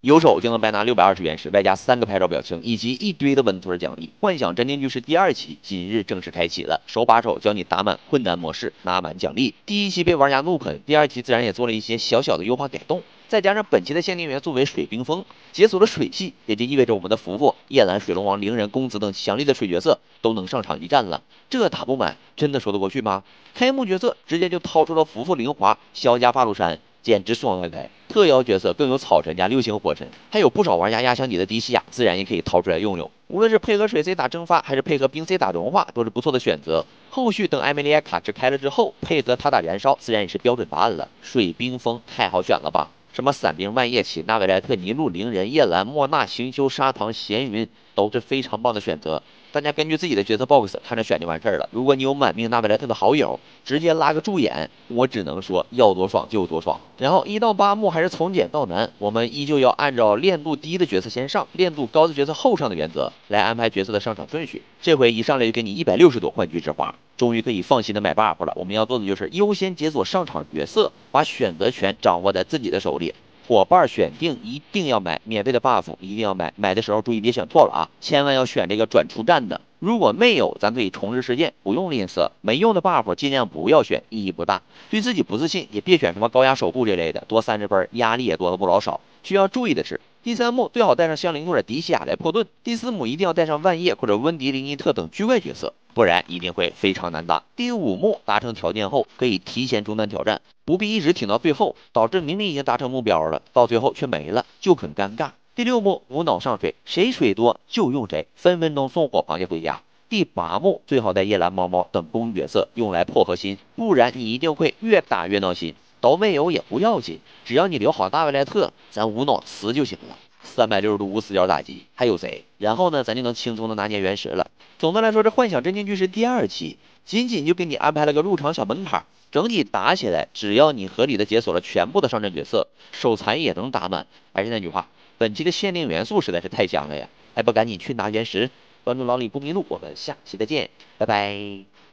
有手就能白拿620原石，外加3个拍照表情以及一堆的稳屯奖励。幻想真经剧是第2期今日正式开启了，手把手教你打满困难模式，拿满奖励。第1期被玩家怒喷，第2期自然也做了一些小小的优化改动。再加上本期的限定元素为水冰封，解锁了水系，也就意味着我们的福福、夜兰、水龙王、灵人、公子等强力的水角色都能上场一战了。这打不满，真的说得过去吗？开幕角色直接就掏出了福福灵华、萧家发露山，简直爽歪歪。特邀角色更有草神加6星火神，还有不少玩家压箱底的迪西亚，自然也可以掏出来用用。无论是配合水 C 打蒸发，还是配合冰 C 打融化，都是不错的选择。后续等艾梅利亚卡池开了之后，配合他打燃烧，自然也是标准答案了。水冰封太好选了吧？什么伞兵、万叶起、纳维莱特、尼禄、灵人、叶兰、莫娜、行修、砂糖、闲云，都是非常棒的选择。大家根据自己的角色 box 看着选就完事儿了。如果你有满命纳维莱特的好友，直接拉个助演，我只能说要多爽就有多爽。然后1到8幕还是从简到难，我们依旧要按照练度低的角色先上，练度高的角色后上的原则来安排角色的上场顺序。这回一上来就给你160朵幻局之花，终于可以放心的买 buff 了。我们要做的就是优先解锁上场角色，把选择权掌握在自己的手里。伙伴选定一定要买，免费的 buff 一定要买，买的时候注意别选错了啊，千万要选这个转出战的。如果没有，咱可以重置事件，不用吝啬。没用的 buff 尽量不要选，意义不大。对自己不自信，也别选什么高压守护这类的，多30分，压力也多了不老少。需要注意的是，第3幕最好带上香菱或者迪西亚来破盾，第4幕一定要带上万叶或者温迪、林尼特等巨怪角色，不然一定会非常难打。第5幕达成条件后，可以提前中单挑战，不必一直挺到最后，导致明明已经达成目标了，到最后却没了，就很尴尬。第6幕无脑上水，谁水多就用谁，分分钟送火螃蟹回家。第8幕最好带夜兰、猫猫等公角色用来破核心，不然你一定会越打越闹心。都没有也不要紧，只要你留好大卫莱特，咱无脑死就行了。360度无死角打击，还有谁？然后呢，咱就能轻松的拿捏原石了。总的来说，这幻想真经剧是第2期，仅仅就给你安排了个入场小门槛，整体打起来，只要你合理的解锁了全部的上阵角色，手残也能打满。还是那句话，本期的限定元素实在是太香了呀！还不赶紧去拿原石？关注老李不迷路，我们下期再见，拜拜。